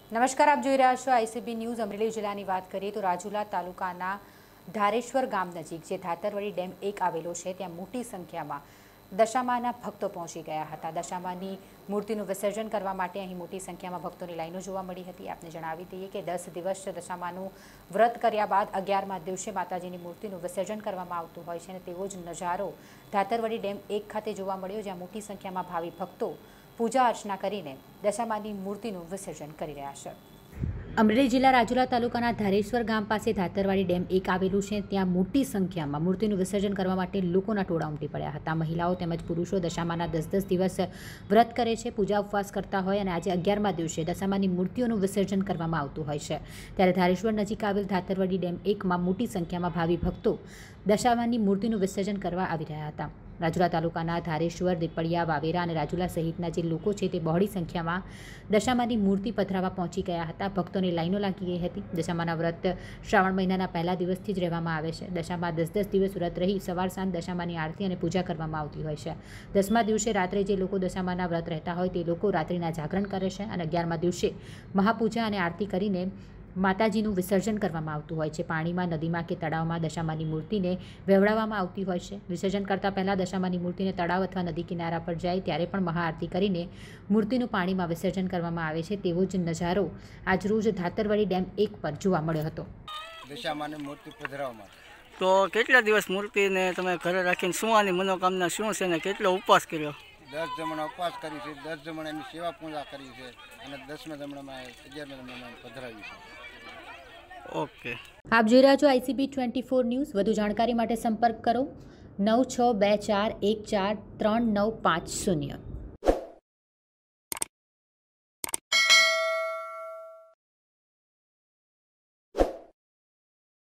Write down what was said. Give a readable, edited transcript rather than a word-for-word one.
નમસ્કાર, આપ જોઈ રહ્યા છો આઈસીબી ન્યૂઝ। અમરેલી જિલ્લાની વાત કરીએ તો રાજુલા તાલુકાના ધારેશ્વર ગામ નજીક જે ધાતરવડી ડેમ 1 આવેલો છે ત્યાં મોટી સંખ્યામાં દશામાના ભક્તો પહોંચી ગયા હતા। દશામાની મૂર્તિનું વિસર્જન કરવા માટે અહીં મોટી સંખ્યામાં ભક્તોની લાઈનો જોવા મળી હતી। આપને જણાવી દઈએ કે 10 દિવસ દશામાનું વ્રત કર્યા બાદ 11મા દિવસે માતાજીની મૂર્તિનું વિસર્જન કરવામાં આવતું હોય છે અને તેવો જ નજારો ધાતરવડી ડેમ 1 ખાતે જોવા મળ્યો, જ્યાં મોટી સંખ્યામાં ભાવિ ભક્તો પૂજા અર્ચના કરીને દશામાની મૂર્તિનું વિસર્જન કરી રહ્યા છે। અમરેલી જિલ્લા રાજુલા તાલુકાના ધારેશ્વર ગામ પાસે ધાતરવાડી ડેમ 1 આવેલું છે, ત્યાં મોટી સંખ્યામાં મૂર્તિનું વિસર્જન કરવા માટે લોકોના ટોળા ઉમટી પડ્યા હતા। મહિલાઓ તેમજ પુરુષો દશામાના 10-10 દિવસ વ્રત કરે છે, પૂજા ઉપવાસ કરતા હોય અને આજે 11મા દિવસે દશામાની મૂર્તિઓનું વિસર્જન કરવામાં આવતું હોય છે। ત્યારે ધારેશ્વર નજીક આવેલ ધાતરવાડી ડેમ 1માં મોટી સંખ્યામાં ભાવિ ભક્તો દશામાની મૂર્તિનું વિસર્જન કરવા આવી રહ્યા હતા। રાજુલા તાલુકાના ધારેશ્વર, દીપડિયા, વાવેરા અને રાજુલા સહિતના જે લોકો છે તે બહોળી સંખ્યામાં દશામાની મૂર્તિ પધરાવવા પહોંચી ગયા હતા। ભક્તોની લાઈનો લાગી ગઈ હતી। દશામાના વ્રત શ્રાવણ મહિનાના પહેલા દિવસથી જ રહેવામાં આવે છે। દશામાં 10-10 દિવસ વ્રત રહી સવાર સાંજ દશામાની આરતી અને પૂજા કરવામાં આવતી હોય છે। 10મા દિવસે રાત્રે જે લોકો દશામાના વ્રત રહેતા હોય તે લોકો રાત્રિના જાગરણ કરે છે અને 11મા દિવસે મહાપૂજા અને આરતી કરીને માતાજીનું વિસર્જન કરવામાં આવતું હોય છે। પાણીમાં, નદીમાં કે તળાવમાં દશામાની મૂર્તિને વહેવડાવવામાં આવતી હોય છે। વિસર્જન કરતાં પહેલાં દશામાની મૂર્તિને તળાવ અથવા નદી કિનારા પર જાય ત્યારે પણ મહાઆરતી કરીને મૂર્તિનું પાણીમાં વિસર્જન કરવામાં આવે છે। તેવો જ નજારો આજરોજ ધાતરવડી ડેમ 1 પર જોવા મળ્યો હતો। દશામાની મૂર્તિ પધરાવવા તો કેટલા દિવસ મૂર્તિને તમે ઘરે રાખીને સુવાની મનોકામના શું છે ને કેટલો ઉપવાસ કર્યો? 10 જમણા ઉપવાસ કરી છે, 10 જમણાની સેવા પૂજા કરી છે અને 10મા જમણામાં 11મા જમણામાં પધરાવી છે। ઓકે, આપ જોઈ રહ્યા છો આઈસીબી 24 ન્યૂઝ। વધુ જાણકારી માટે સંપર્ક કરો 9624143950।